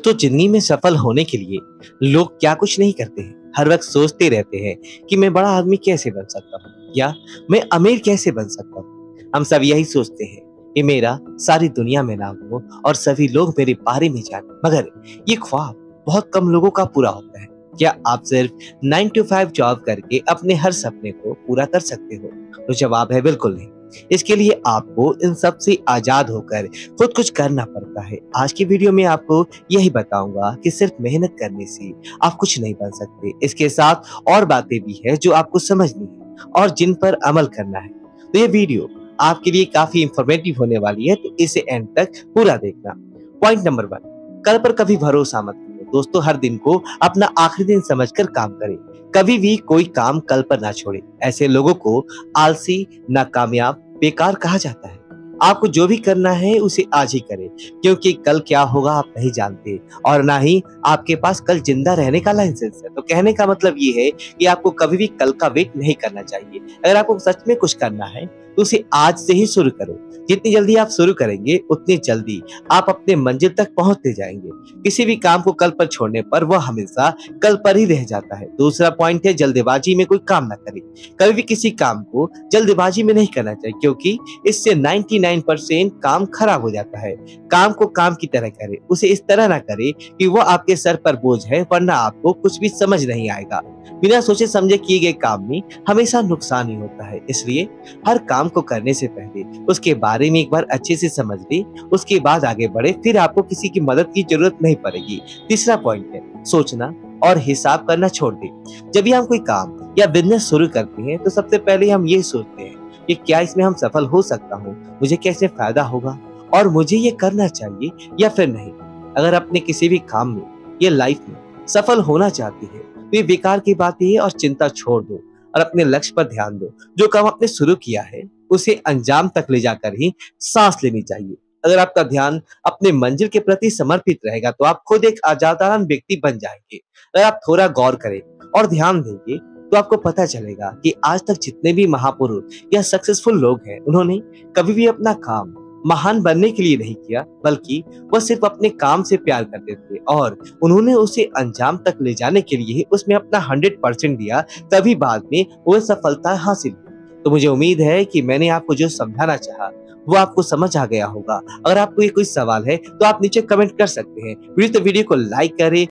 दोस्तों, जिंदगी में सफल होने के लिए लोग क्या कुछ नहीं करते हैं। हर वक्त सोचते रहते हैं कि मैं बड़ा आदमी कैसे बन सकता हूँ या मैं अमीर कैसे बन सकता हूँ। हम सब यही सोचते हैं कि मेरा सारी दुनिया में नाम हो और सभी लोग मेरे बारे में जाने। मगर ये ख्वाब बहुत कम लोगों का पूरा होता है। क्या आप सिर्फ 9 to 5 जॉब करके अपने हर सपने को पूरा कर सकते हो? तो जवाब है बिल्कुल नहीं। इसके लिए आपको इन सब से आजाद होकर खुद कुछ करना पड़ता है। आज की वीडियो में आपको यही बताऊंगा कि सिर्फ मेहनत करने से आप कुछ नहीं बन सकते। इसके साथ और बातें भी है जो आपको समझनी है और जिन पर अमल करना है। तो ये वीडियो आपके लिए काफी इंफॉर्मेटिव होने वाली है, तो इसे एंड तक पूरा देखना। पॉइंट नंबर 1, कल पर कभी भरोसा मत करो। दोस्तों, हर दिन को अपना आखिरी दिन समझकर काम करें। कभी भी कोई काम कल पर ना छोड़े। ऐसे लोगों को आलसी, नाकामयाब, बेकार कहा जाता है। आपको जो भी करना है उसे आज ही करें, क्योंकि कल क्या होगा आप नहीं जानते और ना ही आपके पास कल जिंदा रहने का लाइसेंस है। तो कहने का मतलब ये है कि आपको कभी भी कल का वेट नहीं करना चाहिए। अगर आपको सच में कुछ करना है तो उसे आज से ही शुरू करो। जितनी जल्दी आप शुरू करेंगे उतनी जल्दी आप अपने मंजिल तक पहुंचते जाएंगे। किसी भी काम को कल पर छोड़ने पर वह हमेशा कल पर ही रह जाता है। दूसरा पॉइंट है, जल्दबाजी में कोई काम ना करें। कभी भी किसी काम को जल्दबाजी में नहीं करना चाहिए, क्योंकि इससे 99% काम खराब हो जाता है। काम को काम की तरह करें, उसे इस तरह ना करें कि वो आपके सर पर बोझ है, वरना आपको कुछ भी समझ नहीं आएगा। बिना सोचे समझे किए गए काम में हमेशा नुकसान ही होता है। इसलिए हर काम को करने से पहले उसके बारे में एक बार अच्छे से समझ ले, उसके बाद आगे बढ़े, फिर आपको किसी की मदद की जरूरत नहीं पड़ेगी। तीसरा पॉइंट है, सोचना और हिसाब करना छोड़ दे। जब भी हम कोई काम या बिजनेस शुरू करते हैं तो सबसे पहले हम ये सोचते हैं कि क्या इसमें हम सफल हो सकता हूँ, मुझे कैसे फायदा होगा और मुझे ये करना चाहिए या फिर नहीं। अगर अपने किसी भी काम में या लाइफ में सफल होना चाहते हैं तो ये बेकार की बातें है और चिंता छोड़ दो और अपने लक्ष्य पर ध्यान दो। जो काम आपने शुरू किया है उसे अंजाम तक ले जाकर ही सांस लेनी चाहिए। अगर आपका ध्यान अपने मंजिल के प्रति समर्पित रहेगा तो आप खुद एक आजादारान व्यक्ति बन जाएंगे। अगर आप थोड़ा गौर करें और ध्यान देंगे तो आपको पता चलेगा कि आज तक जितने भी महापुरुष या सक्सेसफुल लोग हैं, उन्होंने कभी भी अपना काम महान बनने के लिए नहीं किया, बल्कि वह सिर्फ अपने काम से प्यार करते थे और उन्होंने उसे अंजाम तक ले जाने के लिए उसमें अपना 100% दिया। तभी बाद में वो सफलता हासिल हुई। तो मुझे उम्मीद है कि मैंने आपको जो समझाना चाहा वो आपको समझ आ गया होगा। अगर आपको ये कोई सवाल है तो आप नीचे कमेंट कर सकते हैं। वीडियो को लाइक करें